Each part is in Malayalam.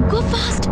Go fast.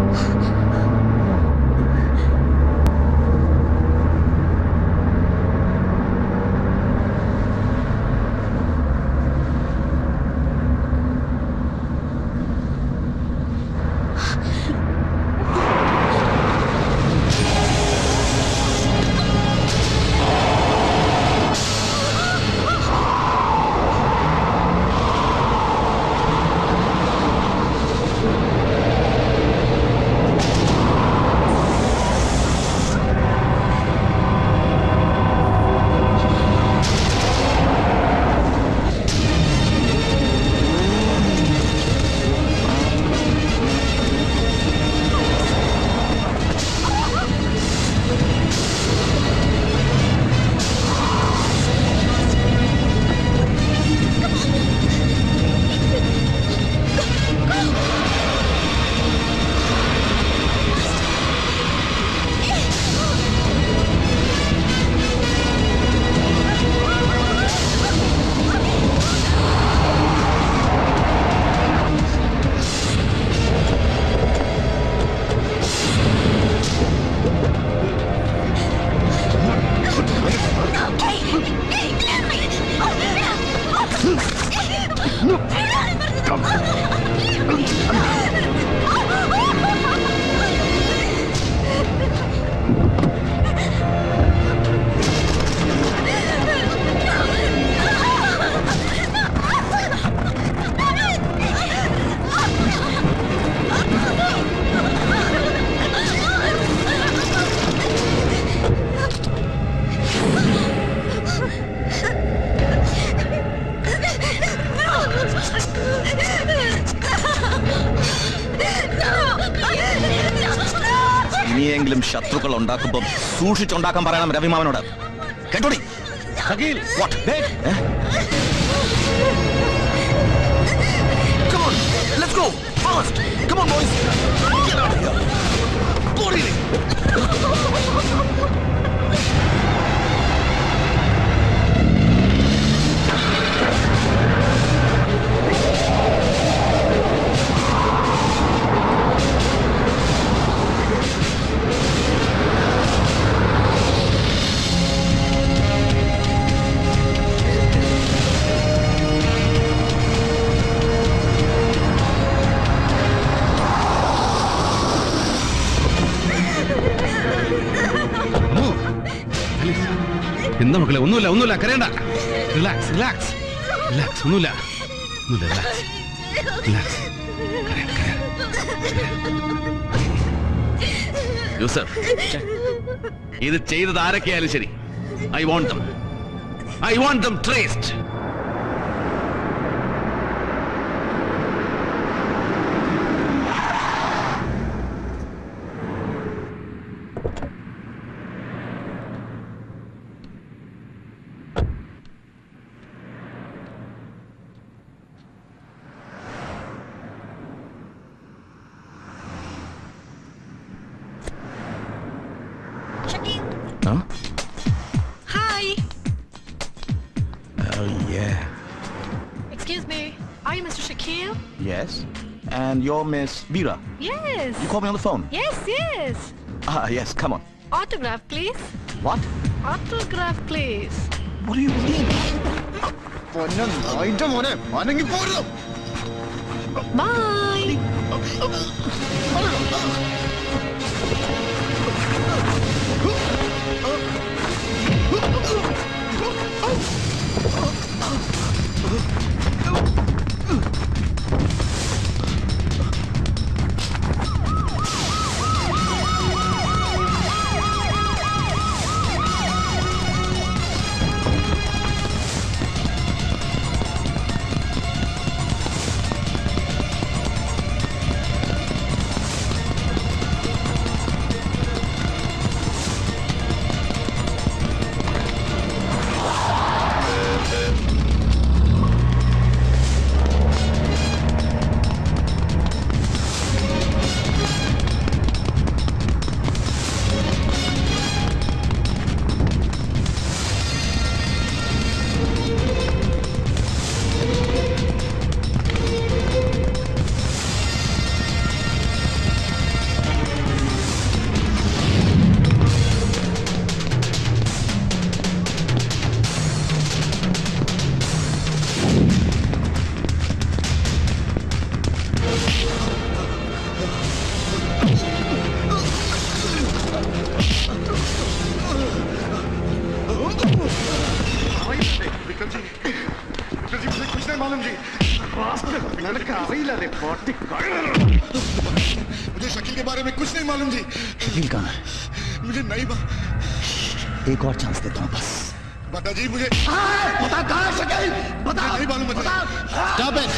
ഇനിയെങ്കിലും ശത്രുക്കൾ ഉണ്ടാക്കുമ്പോൾ സൂക്ഷിച്ചുണ്ടാക്കാൻ പറയണം രവിമാമനോട്. കേട്ടോടി. Shakil, what? Come on, let's go fast. Come on, boys. Get out of here. Go, really. എന്താ മക്കളെ? ഒന്നുമില്ല, കരയണ്ട. റിലാക്സ്, ഒന്നുമില്ല, റിലാക്സ്. യൂസഫ്, ഇത് ചെയ്തത് ആരൊക്കെയായാലും ശരി, I want them traced. Huh? Hi. Oh, yeah. Excuse me. Are you Mr. Shakil? Yes. And you're Miss Veera? Yes. You called me on the phone? Yes. Ah, yes, come on. Autograph, please. What? Autograph, please. What do you mean? Bye. मुझे शकील के बारे में कुछ नहीं मालूम जी। शकील कहाँ है? मुझे नहीं एक और चांस देता हूँ बस। बता जी मुझे। बता कहाँ है शकील? बता। नहीं मालूम मुझे। Stop it!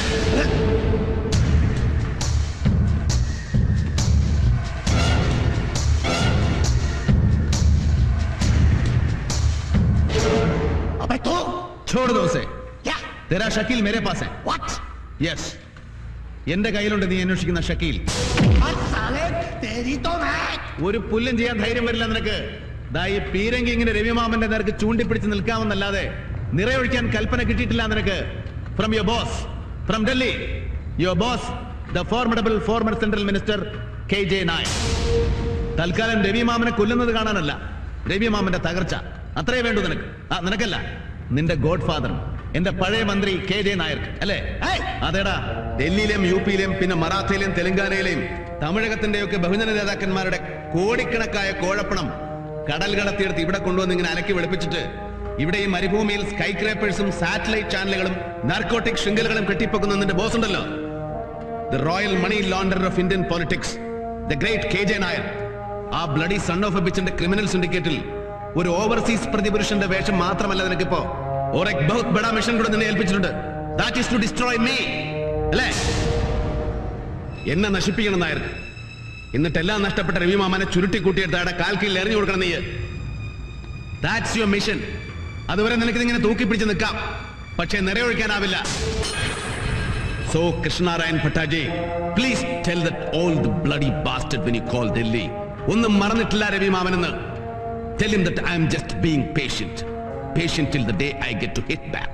अबे तो छोड़ दो उसे। क्या? तेरा शकील मेरे पास है। What? യെസ്, എന്റെ കയ്യിലുണ്ട് നീ അന്വേഷിക്കുന്ന ഷക്കീൽ. साले तेरी तो मैं। ഒരു പുല്ലും ചെയ്യാൻ ധൈര്യം വരില്ല നിനക്ക്. ദാ ഈ പീരങ്കി ഇങ്ങനെ രവിമാമന്റെ നേർക്ക് ചൂണ്ടിപ്പിടിച്ച് നിൽക്കാമെന്നല്ലാതെ നിറയൊഴിക്കാൻ കൽപ്പന കിട്ടിയിട്ടില്ല നിനക്ക്. From your boss, from Delhi, your boss the formidable former central minister KJ Nair. തൽക്കാലം രവിമാമനെ കൊല്ലുന്നത് കാണാനല്ല, രവിമാമന്റെ തകർച്ച അത്രേ വേണ്ടു നിനക്ക്. നിനക്കല്ല, നിന്റെ ഗോഡ് ഫാദർ എന്റെ പഴയ മന്ത്രി KJ നായർക്ക് അല്ലേ? അതേടാ, ഡൽഹിയിലെയും UP-യിലെയും പിന്നെ മറാത്തയിലെയും തെലങ്കാനയിലെയും തമിഴകത്തിന്റെയൊക്കെ ബഹുജന നേതാക്കന്മാരുടെ കോടിക്കണക്കായ കോഴപ്പണം കടൽ കടത്തിയെടുത്ത് ഇവിടെ കൊണ്ടുവന്ന് ഇങ്ങനെ അലക്കി വെളുപ്പിച്ചിട്ട് ഇവിടെ ഈ മരുഭൂമിയിൽ സ്കൈ ക്രേപ്പേഴ്സും സാറ്റലൈറ്റ് ചാനലുകളും നാർക്കോട്ടിക് ശൃംഖലകളും കെട്ടിപ്പൊക്കുന്ന നിന്റെ ബോസ് ഉണ്ടല്ലോ, the royal money launderer of Indian politics, the great KJ Nair. ആ ബ്ലഡി സൺ ഓഫ് എ ബിച്ചിന്റെ ക്രിമിനൽ സിൻഡിക്കേറ്റിൽ ഒരു ഓവർസീസ് പ്രതിപുരുഷന്റെ വേഷം മാത്രമല്ല നിനക്കിപ്പോ और एक बहुत बड़ा मिशन കൂടെ നിന്നെ ഏൽപ്പിച്ചിട്ടുണ്ട്. That is to destroy me. അല്ലേ? എന്നെ നശിപ്പിക്കണം നായർ. എന്നിട്ടെല്ലാം നഷ്ടപ്പെട്ട രവിമാമനെ ചുരുട്ടിക്കൂട്ടിയെടുത്ത് അയാളുടെ കാൽക്കീഴിൽ എറിഞ്ഞു കൊടുക്കണം നീ. That's your mission. അതുവരെ നിനക്ക് ഇങ്ങനെ തൂക്കിപ്പിടിച്ച് നിൽക്കാം, പക്ഷേ നിറയൊഴിക്കാനാവില്ല. So Krishnarayan Bhattaji, please tell that old bloody bastard when you call Delhi, ഒന്നും മറന്നിട്ടില്ല രവിമാമനെന്ന്. Tell him that I am just being patient. Patient till the day I get to hit back.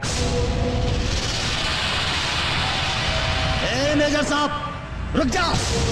ए मेजर साहब, रुक जा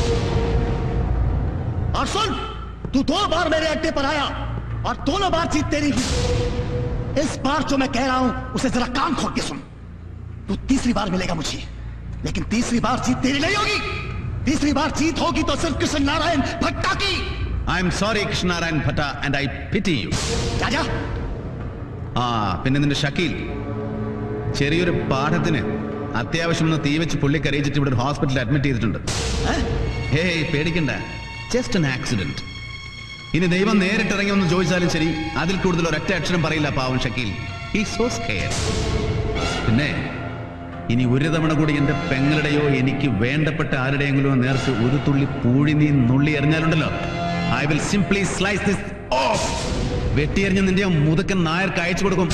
और सुन, तू 2 बार मेरे अड्डे पर आया और दोनों बार जीत तेरी हुई. इस बार जो मैं कह रहा हूं उसे जरा कान खोल के सुन. तू तीसरी बार मिलेगा मुझे, लेकिन तीसरी बार जीत तेरी नहीं होगी. तीसरी बार जीत होगी तो सिर्फ कृष्ण नारायण भट्टा की. I am sorry Krishnarayan Bhatta and I pity you. जा പിന്നെ നിന്റെ ഷക്കീൽ ചെറിയൊരു പാഠത്തിന് അത്യാവശ്യം ഒന്ന് തീ വെച്ച് പുള്ളി കരയിച്ചിട്ട് ഇവിടെ ഒരു ഹോസ്പിറ്റലിൽ അഡ്മിറ്റ് ചെയ്തിട്ടുണ്ട്. ഹേയ് പേടിക്കണ്ട, ജസ്റ്റ് an ആക്സിഡന്റ്. ഇനി ദൈവം നേരിട്ടിറങ്ങി ഒന്ന് ചോദിച്ചാലും ശരി, അതിൽ കൂടുതൽ ഒരൊറ്റ അക്ഷരം പറയില്ല പാവം ഷക്കീൽ. He's so scared. പിന്നെ ഇനി ഒരു തവണ കൂടി എന്റെ പെങ്ങളുടെയോ എനിക്ക് വേണ്ടപ്പെട്ട ആരുടെയെങ്കിലും നേർക്ക് ഒരു തുള്ളി പൂഴി നീ നുള്ളി എറിഞ്ഞാലുണ്ടല്ലോ, I will simply slice this off. വെട്ടിയെറിഞ്ഞ് നിന്റെ മുതക്കൻ നായർക്ക് അയച്ചു കൊടുക്കും.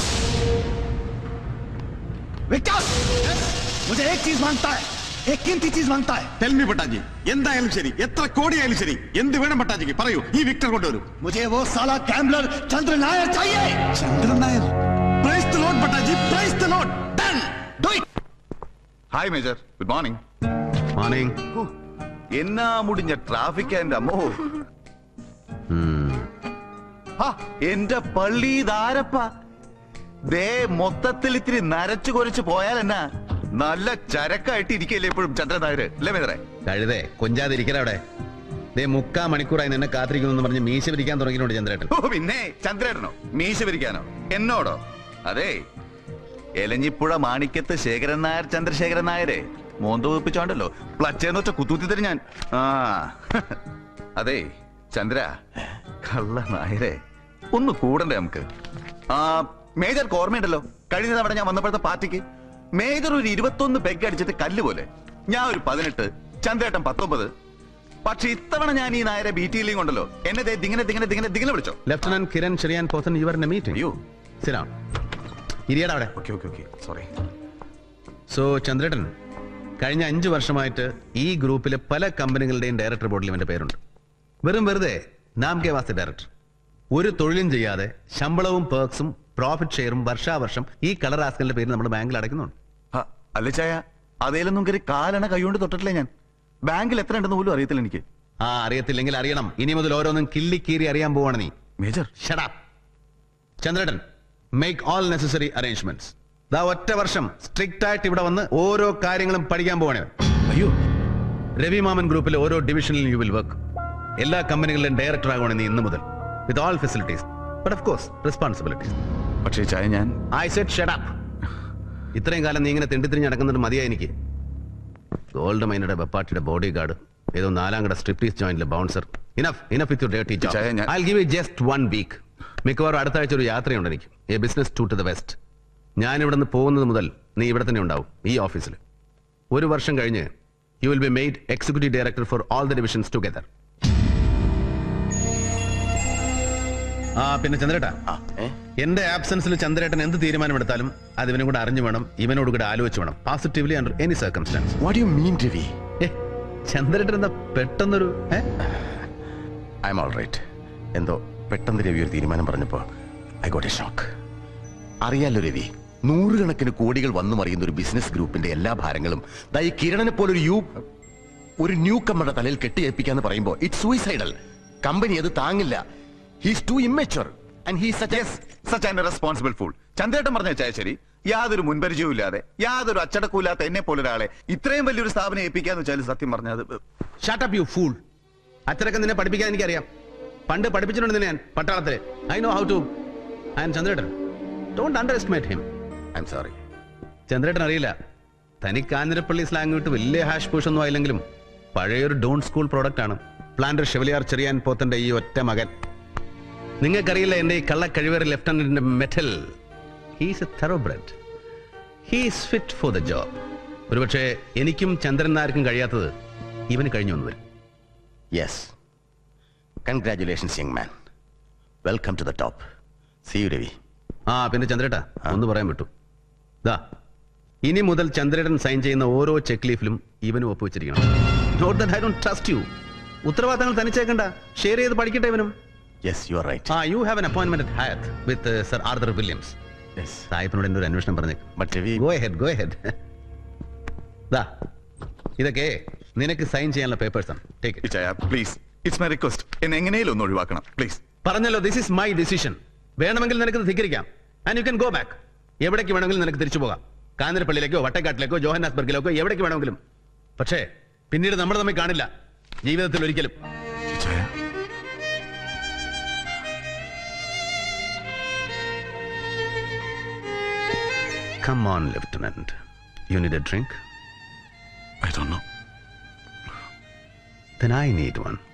मुझे एक चीज मांगता है, एक कीमती चीज मांगता है. Tell me പട്ടാജി, എന്തായാലും ശരി, എത്ര കോടിയായാലും ശരി, എന്ത് വേണം പട്ടാജിക്ക് പറയൂ, ഈ വിക്ടർ കൊണ്ടുവരും. मुझे वो साला गैम्बलर चंद्र नायर चाहिए. Chandran Nair. Praise the lord Pattaji, praise the lord. Done. Do it. Hi major, good morning. Morning. എന്നാ മുടിഞ്ഞ ട്രാഫിക് എന്റെ അമ്മോ. എന്റെ പള്ളി ധാരപ്പ ദേ മൊത്തത്തിൽ ഇത്തിരി നരച്ചു കൊരച്ചു പോയാൽ എന്നാ നല്ല ചരക്കായിട്ട് ഇരിക്കല്ലേ എപ്പോഴും ചന്ദ്രൻ നായര്, അല്ലേ മേജറെ? കഴുതേ കൊഞ്ചാതിരിക്കല അവിടെ. ദേ 3/4 മണിക്കൂറായി നിന്നെ കാത്തിരിക്കുന്നു പറഞ്ഞ് മീശ പിരിക്കാൻ തുടങ്ങിയിട്ടുണ്ട് ചന്ദ്രേട്ടൻ. ഓ പിന്നെ ചന്ദ്രേട്ടനോ മീശ പിരിക്കാനോ എന്നോടോ? അതെ, എലഞ്ഞിപ്പുഴ മാണിക്യത്ത് ശേഖരൻ നായർ ചന്ദ്രശേഖരൻ നായരെ മോന്ത വെപ്പിച്ചോണ്ടല്ലോ പ്ലച്ചേന്ന് വെച്ച കുത്തൂത്തി തരും ഞാൻ. അതെ ചന്ദ്ര, കള്ള നായരെ ഒന്ന് കൂടണ്ടേ നമുക്ക്? മേജർക്ക് ഓർമ്മയുണ്ടല്ലോ, കഴിഞ്ഞ തവണ ഞാൻ വന്നപ്പോഴത്തെ പാർട്ടിക്ക് മേജർ ഒരു 21 പെഗ് അടിച്ചിട്ട് കല്ല് പോലെ, ഞാൻ ഒരു 18, ചന്ദ്രേട്ടൻ 19. പക്ഷെ ഇത്തവണ ഞാൻ ഈ നായരെ BT-യിലും കൊണ്ടല്ലോ എന്നെ ദിങ്ങനെ വിളിച്ചോ. Lieutenant Kiran Cherian Pothan you are in a meeting. അയ്യോ സിറ്റ് ഡൗൺ. ഇരിയടാ അവിടെ. Okay sorry. സോ ചന്ദ്രേട്ടൻ, കഴിഞ്ഞ 5 വർഷമായിട്ട് ഈ ഗ്രൂപ്പിലെ പല കമ്പനികളുടെയും ഡയറക്ടർ ബോർഡിൽ ഇവന്റെ പേരുണ്ട്. വെറുതെ നാം കെ വാസ്തെ ഡയറക്ടർ. ഒരു തൊഴിലും ചെയ്യാതെ ശമ്പളവും പേർക്സും പ്രോഫിറ്റ് ഷെയറും വർഷാവർഷം ഈ കളർ ആസ്കലിന്റെ പേരിൽ നമ്മുടെ ബാങ്കിൽ അടയ്ക്കുന്നുണ്ട്. അല്ല ചായ, അതേലൊന്നും കയറി കാലണ കൈകൊണ്ട് തൊട്ടിട്ടില്ലേ ഞാൻ. ബാങ്കിൽ എത്ര ഉണ്ടെന്ന് പോലും അറിയത്തില്ല എനിക്ക്. അറിയത്തില്ലെങ്കിൽ അറിയണം. ഇനി മുതൽ ഓരോന്നും കിള്ളിക്കീറി അറിയാൻ പോവാണ് നീ. Major shut up. ചന്ദ്രേട്ടൻ, മേക്ക് ഓൾ നെസസറി അറേഞ്ച്മെന്റ്സ്. ദാ ഒറ്റ വർഷം സ്ട്രിക്റ്റ് ആയിട്ട് ഇവിടെ വന്ന് ഓരോ കാര്യങ്ങളും പഠിക്കാൻ പോവാണ്. അയ്യോ, രവിമാമൻ ഗ്രൂപ്പിലെ ഓരോ ഡിവിഷനിലും യു വിൽ വർക്ക്. എല്ലാ കമ്പനികളിലും ഡയറക്ടർ ആകുവാണ് നീ ഇന്ന് മുതൽ, with all facilities, but of course responsibilities. പക്ഷേ ചായ ഞാൻ ഐ സെഡ് ഷട്ട് അപ്പ്. ഇത്രയും കാലം നീ ഇങ്ങനെ തെണ്ടിത്തിരിഞ്ഞ് നടക്കുന്നുണ്ട് മതിയായി എനിക്ക്. ഗോൾഡ് മൈനയുടെ വെപ്പാട്ടിയുടെ ബോഡി ഗാർഡ്, ഏതോ 4ാം കട സ്ട്രിപ്റ്റീസ് ജോയിന്റിലെ bouncer. Enough with your dirty job. I will give you just 1 week. മിക്കവാറും അടുത്ത ആഴ്ച ഒരു യാത്രയുണ്ട് എനിക്ക്. A business tour to the west. ഞാൻ ഇവിടെ നിന്ന് പോകുന്നത് മുതൽ നീ ഇവിടെ തന്നെ ഉണ്ടാവും, ഈ ഓഫീസിൽ. 1 വർഷം കഴിഞ്ഞ് you will be made executive director for all the divisions together. പിന്നെ ചന്ദ്രേട്ടാ, എന്റെ ആബ്സെൻസിൽ ചന്ദ്രേട്ടൻ എന്ത് തീരുമാനമെടുത്താലും അത് ഇവനും കൂടെ അറിഞ്ഞു വേണം, ഇവനോട് കൂടെ ആലോചിച്ച് വേണം. Positively under any circumstances. What you mean Ravi? ചന്ദ്രേട്ടൻ എന്താ പെട്ടെന്നൊരു ഐ എം ഓൾ റൈറ്റ്. എന്തോ പെട്ടെന്ന് രവി ഒരു തീരുമാനം പറഞ്ഞപ്പോ ഐ ഗോട്ട് എ ഷോക്ക്. അറിയാലോ രവി, 100 കണക്കിന് കോടികൾ വന്നു മറിയുന്ന ഒരു ബിസിനസ് ഗ്രൂപ്പിന്റെ എല്ലാ ഭാരങ്ങളും ഈ കിരണനെ പോലെ ഒരു ന്യൂ കമ്മറുടെ തലയിൽ കെട്ടിയേൽപ്പിക്കാന്ന് പറയുമ്പോ ഇറ്റ്സ് സൂയിസൈഡൽ. കമ്പനി അത് താങ്ങില്ല. He's too immature and he's such an irresponsible fool. ചന്ദ്രേട്ടൻ പറഞ്ഞ ശരി, യാതൊരു മുൻപരിചയവും ഇല്ലാതെ, യാതൊരു അച്ചടക്കമില്ലാത്ത എന്നെ പോലെ ഒരാളെ ഇത്രയും വലിയൊരു സ്ഥാപനം ഏൽപ്പിക്കാന്ന് വെച്ചാൽ സത്യം പറഞ്ഞത്. Shut up you fool. അച്ചടക്കം നിന്നെ പഠിപ്പിക്കാൻ എനിക്കറിയാം. പണ്ട് പഠിപ്പിച്ചിട്ടുണ്ട് നിന്നെ ഞാൻ പട്ടാളത്തില്. I know how to. And ചന്ദ്രേട്ടൻ, don't underestimate him. I'm sorry. ചന്ദ്രേട്ടൻ അറിയില്ല, തനിക്ക് കാഞ്ഞിരപ്പള്ളി സ്ലാങ് വിട്ട് വലിയ ഹാഷ് പൂഷ് ഒന്നും ആയില്ലെങ്കിലും പഴയൊരു ഡോൺ സ്കൂൾ പ്രോഡക്റ്റ് ആണ് പ്ലാന്റർ ഷെവലിയാർ ചെറിയാൻ പോത്തന്റെ ഈ ഒറ്റ മകൻ. നിങ്ങൾക്കറിയില്ല എന്റെ ഈ കള്ള കഴിവേറി ലെഫ്റ്റനന്റിന്റെ mettle. He's a thoroughbred. He's fit for the job. ഒരുപക്ഷെ എനിക്കും ചന്ദ്രൻ നായർക്കും കഴിയാത്തത് ഇവന് കഴിഞ്ഞു വന്നു വരും. Yes, congratulations young man. Welcome to the top. See you Ravi. പിന്നെ ചന്ദ്രേട്ടാ, ഒന്ന് പറയാൻ വിട്ടു. ഇനി മുതൽ ചന്ദ്രേട്ടൻ സൈൻ ചെയ്യുന്ന ഓരോ ചെക്ക് ലീഫിലും ഇവനും ഒപ്പുവെച്ചിരിക്കണം. Note that I don't trust you. ഉത്തരവാദിത്തങ്ങൾ തനിച്ചേക്കണ്ട, ഷെയർ ചെയ്ത് പഠിക്കട്ടെ ഇവനും. Yes, you are right. You have an appointment at Hyatt with Sir Arthur Williams. Yes. സായിപ്പിനോട് എൻ്റെ ഒരു അന്വേഷണം പറഞ്ഞു. But Ravi... Go ahead. ഇതൊക്കെ നിനക്ക് സൈൻ ചെയ്യാനുള്ള പേപ്പേഴ്സ് ആണ്. Take it. Please, it's my request. എന്നെ എങ്ങനെയും ഒന്ന് ഒഴിവാക്കണം, പ്ലീസ്. പറഞ്ഞല്ലോ, this is my decision. വേണമെങ്കിൽ നിനക്ക് ധിക്കരിക്കാം. And you can go back. എവിടേക്ക് വേണമെങ്കിലും നിനക്ക് തിരിച്ചു പോകാം. കാഞ്ഞിരപ്പള്ളിയിലേക്കോ വട്ടക്കാട്ടിലേക്കോ ജോഹന്നാസ്ബർഗിലേക്കോ എവിടേക്ക് വേണമെങ്കിലും. പക്ഷേ പിന്നീട് നമ്മൾ തമ്മിൽ കാണില്ല, ജീവിതത്തിൽ ഒരിക്കലും. Come on, Lieutenant. You need a drink? I don't know. Then I need one.